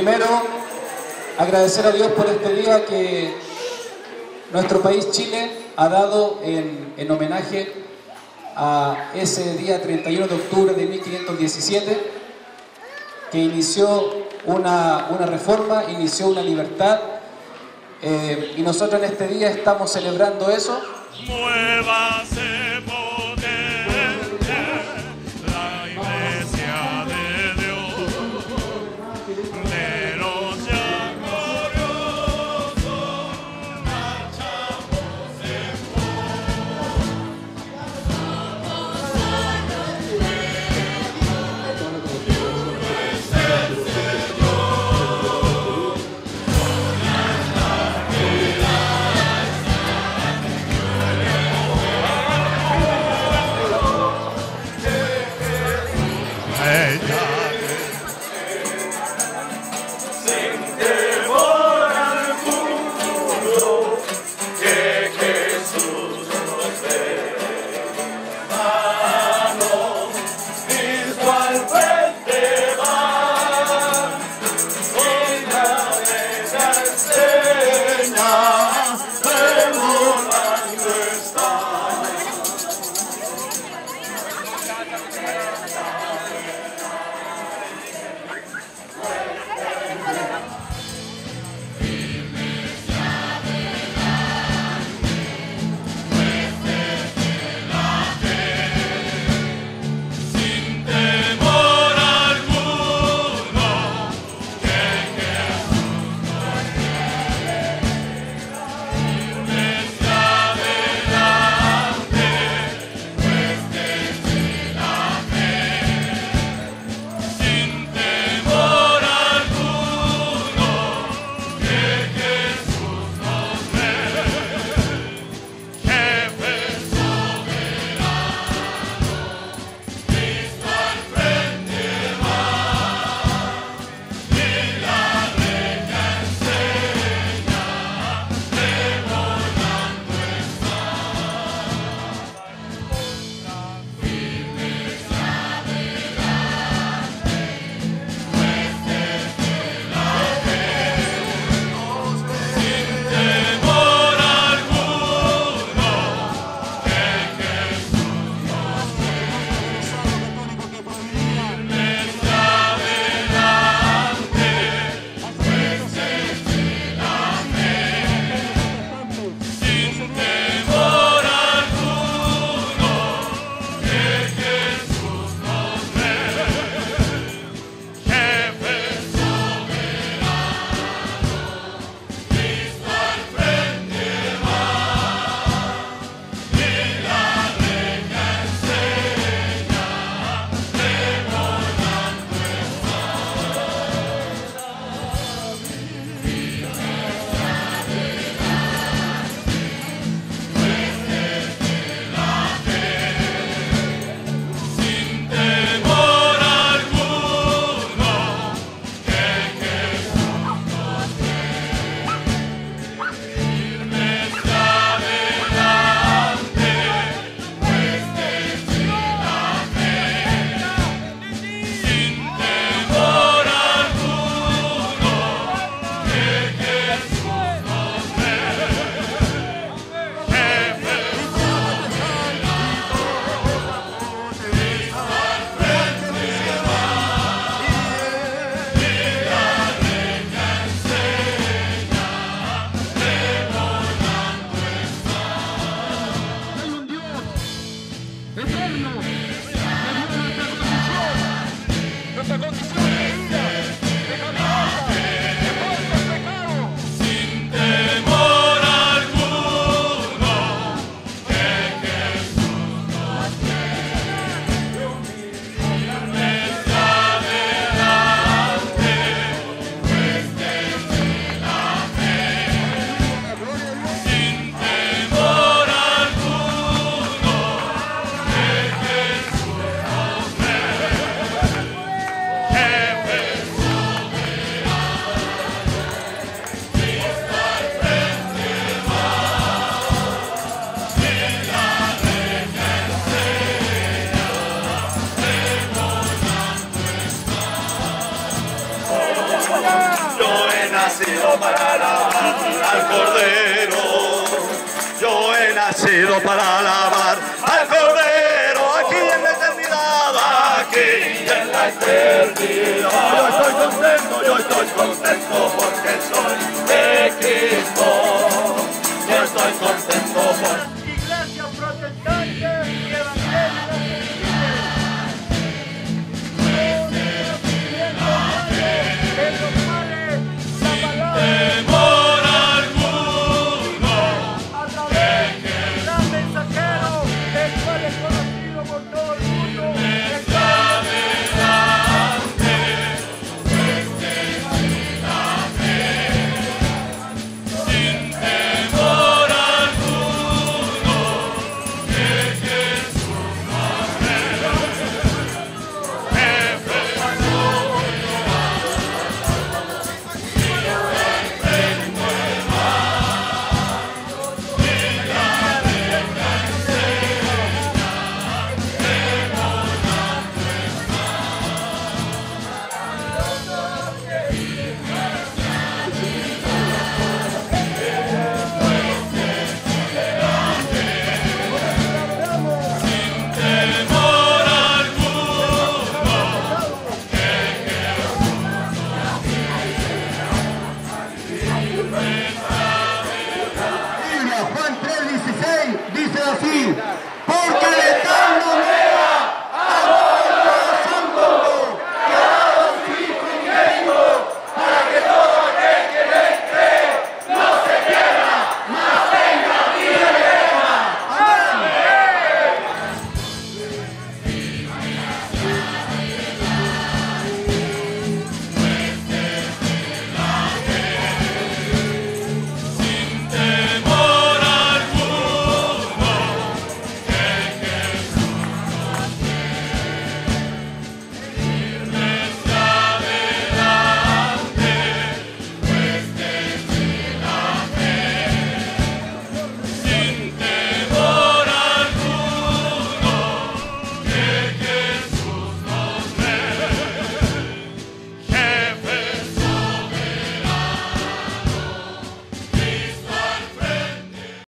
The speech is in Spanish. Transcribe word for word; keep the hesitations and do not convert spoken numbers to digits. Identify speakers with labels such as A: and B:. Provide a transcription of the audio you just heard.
A: Primero, agradecer a Dios por este día que nuestro país Chile ha dado en, en homenaje a ese día treinta y uno de octubre de mil quinientos diecisiete, que inició una, una reforma, inició una libertad, eh, y nosotros en este día estamos celebrando eso.
B: Muévase potente la iglesia de Dios, de los ya gloriosos, marchamos en pos. Somos a los pueblos, tú eres el Señor, con las lágrimas.
C: nacido para alabar al Cordero. Yo he nacido para alabar al Cordero. Aquí en la eternidad, aquí en la eternidad. Yo estoy contento, yo estoy contento porque soy de Cristo. Yo estoy contento por